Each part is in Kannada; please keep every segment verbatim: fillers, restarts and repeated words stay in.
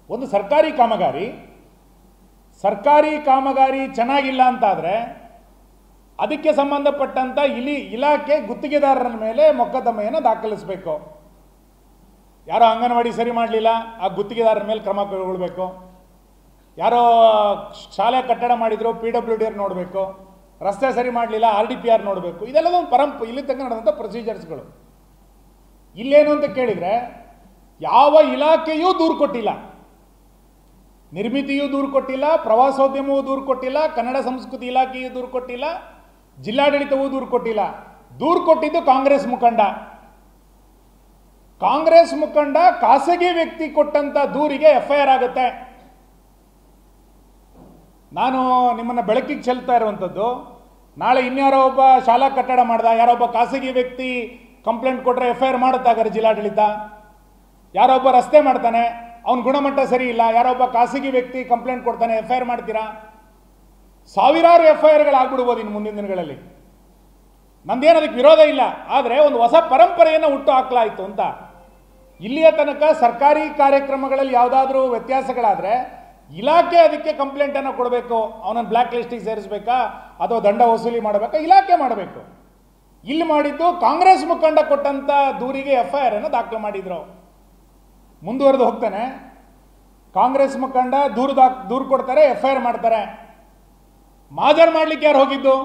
ಒಂದು ಸರ್ಕಾರಿ ಕಾಮಗಾರಿ ಸರ್ಕಾರಿ ಕಾಮಗಾರಿ ಚೆನ್ನಾಗಿಲ್ಲ ಅಂತಾದರೆ ಅದಕ್ಕೆ ಸಂಬಂಧಪಟ್ಟಂಥ ಇಲಿ ಇಲಾಖೆ ಗುತ್ತಿಗೆದಾರರ ಮೇಲೆ ಮೊಕದ್ದಮೆಯನ್ನು ದಾಖಲಿಸಬೇಕು. ಯಾರೋ ಅಂಗನವಾಡಿ ಸರಿ ಮಾಡಲಿಲ್ಲ, ಆ ಗುತ್ತಿಗೆದಾರರ ಮೇಲೆ ಕ್ರಮ ಕೈಗೊಳ್ಳಬೇಕು. ಯಾರೋ ಶಾಲೆ ಕಟ್ಟಡ ಮಾಡಿದ್ರು, ಪಿ ಡಬ್ಲ್ಯೂ ಡಿ ಆರ್ ನೋಡಬೇಕು. ರಸ್ತೆ ಸರಿ ಮಾಡಲಿಲ್ಲ, ಆರ್ ಡಿ ಪಿ ಆರ್ ನೋಡಬೇಕು. ಇದೆಲ್ಲದೂ ಪರಂಪ ಇಲ್ಲಿ ತನಕ ನಡೆದಂಥ ಪ್ರೊಸೀಜರ್ಸ್ಗಳು. ಇಲ್ಲೇನು ಅಂತ ಕೇಳಿದರೆ, ಯಾವ ಇಲಾಖೆಯೂ ದೂರು ಕೊಟ್ಟಿಲ್ಲ. ನಿರ್ಮಿತಿಯೂ ದೂರು ಕೊಟ್ಟಿಲ್ಲ, ಪ್ರವಾಸೋದ್ಯಮವೂ ದೂರು ಕೊಟ್ಟಿಲ್ಲ, ಕನ್ನಡ ಸಂಸ್ಕೃತಿ ಇಲಾಖೆಯೂ ದೂರು ಕೊಟ್ಟಿಲ್ಲ, ಜಿಲ್ಲಾಡಳಿತವೂ ದೂರು ಕೊಟ್ಟಿಲ್ಲ. ದೂರು ಕೊಟ್ಟಿದ್ದು ಕಾಂಗ್ರೆಸ್ ಮುಖಂಡ. ಕಾಂಗ್ರೆಸ್ ಮುಖಂಡ ಖಾಸಗಿ ವ್ಯಕ್ತಿ ಕೊಟ್ಟಂತ ದೂರಿಗೆ ಎಫ್ ಐ ಆರ್ ಆಗುತ್ತೆ. ನಾನು ನಿಮ್ಮನ್ನು ಬೆಳಕಿಗೆ ಚೆಲ್ತಾ ಇರುವಂಥದ್ದು, ನಾಳೆ ಇನ್ಯಾರೋ ಒಬ್ಬ ಶಾಲಾ ಕಟ್ಟಡ ಮಾಡ್ದ, ಯಾರೊಬ್ಬ ಖಾಸಗಿ ವ್ಯಕ್ತಿ ಕಂಪ್ಲೇಂಟ್ ಕೊಟ್ಟರೆ ಎಫ್ ಐ ಆರ್ ಮಾಡುತ್ತಾಗಾರೆ ಜಿಲ್ಲಾಡಳಿತ. ಯಾರೊಬ್ಬ ರಸ್ತೆ ಮಾಡ್ತಾನೆ, ಅವನ ಗುಣಮಟ್ಟ ಸರಿ ಇಲ್ಲ, ಯಾರೊಬ್ಬ ಖಾಸಗಿ ವ್ಯಕ್ತಿ ಕಂಪ್ಲೇಂಟ್ ಕೊಡ್ತಾನೆ, ಎಫ್ ಐ ಆರ್ ಮಾಡ್ತೀರಾ? ಸಾವಿರಾರು ಎಫ್ ಐ ಆರ್ಗಳು ಆಗ್ಬಿಡ್ಬೋದು ಇನ್ನು ಮುಂದಿನ ದಿನಗಳಲ್ಲಿ. ನಂದೇನು ಅದಕ್ಕೆ ವಿರೋಧ ಇಲ್ಲ, ಆದರೆ ಒಂದು ಹೊಸ ಪರಂಪರೆಯನ್ನು ಹುಟ್ಟು ಹಾಕಲಾಯಿತು ಅಂತ. ಇಲ್ಲಿಯ ತನಕ ಸರ್ಕಾರಿ ಕಾರ್ಯಕ್ರಮಗಳಲ್ಲಿ ಯಾವುದಾದ್ರೂ ವ್ಯತ್ಯಾಸಗಳಾದರೆ ಇಲಾಖೆ ಅದಕ್ಕೆ ಕಂಪ್ಲೇಂಟನ್ನು ಕೊಡಬೇಕು. ಅವನನ್ನು ಬ್ಲ್ಯಾಕ್ ಲಿಸ್ಟಿಗೆ ಸೇರಿಸಬೇಕಾ ಅಥವಾ ದಂಡ ವಸೂಲಿ ಮಾಡಬೇಕಾ? ಇಲಾಖೆ ಮಾಡಬೇಕು. ಇಲ್ಲಿ ಮಾಡಿದ್ದು ಕಾಂಗ್ರೆಸ್ ಮುಖಂಡ ಕೊಟ್ಟಂಥ ದೂರಿಗೆ ಎಫ್ ಐ ಆರ್ ಅನ್ನು ದಾಖಲು ಮಾಡಿದ್ರು. ಮುಂದುವರೆದು ಹೋಗ್ತಾನೆ, ಕಾಂಗ್ರೆಸ್ ಮುಖಂಡ ದೂರು ದಾಖ ದೂರು ಕೊಡ್ತಾರೆ, ಎಫ್ ಐ ಆರ್ ಮಾಡ್ತಾರೆ. ಮಾಜರ್ ಮಾಡಲಿಕ್ಕೆ ಯಾರು ಹೋಗಿದ್ದು?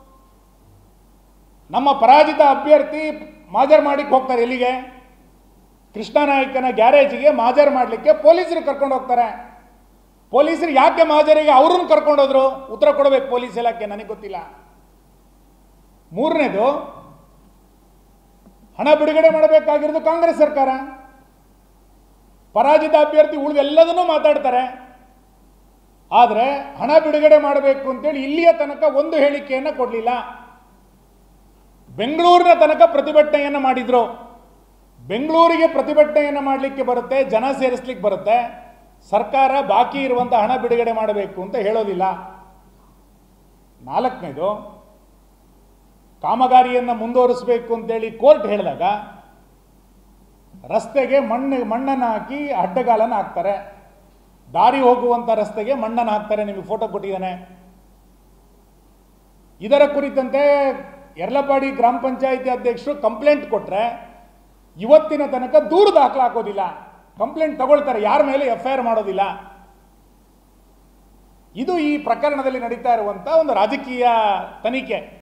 ನಮ್ಮ ಪರಾಜಿತ ಅಭ್ಯರ್ಥಿ ಮಾಜರ್ ಮಾಡಲಿಕ್ಕೆ ಹೋಗ್ತಾರೆ. ಎಲ್ಲಿಗೆ? ಕೃಷ್ಣನಾಯಕನ ಗ್ಯಾರೇಜಿಗೆ ಮಾಜರ್ ಮಾಡಲಿಕ್ಕೆ ಪೊಲೀಸರು ಕರ್ಕೊಂಡು ಹೋಗ್ತಾರೆ. ಪೊಲೀಸರು ಯಾಕೆ ಮಾಜರಿಗೆ ಅವ್ರನ್ನ ಕರ್ಕೊಂಡೋದ್ರು? ಉತ್ತರ ಕೊಡಬೇಕು ಪೊಲೀಸ್ ಇಲಾಖೆ, ನನಗೆ ಗೊತ್ತಿಲ್ಲ. ಮೂರನೇದು, ಹಣ ಬಿಡುಗಡೆ ಮಾಡಬೇಕಾಗಿರೋದು ಕಾಂಗ್ರೆಸ್ ಸರ್ಕಾರ. ಪರಾಜಿತ ಅಭ್ಯರ್ಥಿ ಉಳಿದೆಲ್ಲದನ್ನೂ ಮಾತಾಡ್ತಾರೆ, ಆದರೆ ಹಣ ಬಿಡುಗಡೆ ಮಾಡಬೇಕು ಅಂತೇಳಿ ಇಲ್ಲಿಯ ತನಕ ಒಂದು ಹೇಳಿಕೆಯನ್ನು ಕೊಡಲಿಲ್ಲ. ಬೆಂಗಳೂರಿನ ತನಕ ಪ್ರತಿಭಟನೆಯನ್ನು ಮಾಡಿದ್ರು. ಬೆಂಗಳೂರಿಗೆ ಪ್ರತಿಭಟನೆಯನ್ನು ಮಾಡಲಿಕ್ಕೆ ಬರುತ್ತೆ, ಜನ ಸೇರಿಸ್ಲಿಕ್ಕೆ ಬರುತ್ತೆ. ಸರ್ಕಾರ ಬಾಕಿ ಇರುವಂಥ ಹಣ ಬಿಡುಗಡೆ ಮಾಡಬೇಕು ಅಂತ ಹೇಳೋದಿಲ್ಲ. ನಾಲ್ಕನೇದು, ಕಾಮಗಾರಿಯನ್ನು ಮುಂದುವರಿಸಬೇಕು ಅಂತೇಳಿ ಕೋರ್ಟ್ ಹೇಳಿದಾಗ ರಸ್ತೆಗೆ ಮಣ್ಣು ಮಣ್ಣನ್ನು ಹಾಕಿ ಅಡ್ಡಗಾಲನ್ನು ಹಾಕ್ತಾರೆ. ದಾರಿ ಹೋಗುವಂಥ ರಸ್ತೆಗೆ ಮಣ್ಣನ್ನು ಹಾಕ್ತಾರೆ. ನಿಮಗೆ ಫೋಟೋ ಕೊಟ್ಟಿದ್ದಾನೆ. ಇದರ ಕುರಿತಂತೆ ಯರ್ಲಪಾಡಿ ಗ್ರಾಮ ಪಂಚಾಯಿತಿ ಅಧ್ಯಕ್ಷರು ಕಂಪ್ಲೇಂಟ್ ಕೊಟ್ಟರೆ ಇವತ್ತಿನ ತನಕ ದೂರು ದಾಖಲು ಹಾಕೋದಿಲ್ಲ. ಕಂಪ್ಲೇಂಟ್ ತಗೊಳ್ತಾರೆ, ಯಾರ ಮೇಲೆ ಎಫ್ ಐ ಆರ್ ಮಾಡೋದಿಲ್ಲ. ಇದು ಈ ಪ್ರಕರಣದಲ್ಲಿ ನಡೀತಾ ಇರುವಂಥ ಒಂದು ರಾಜಕೀಯ ತನಿಖೆ.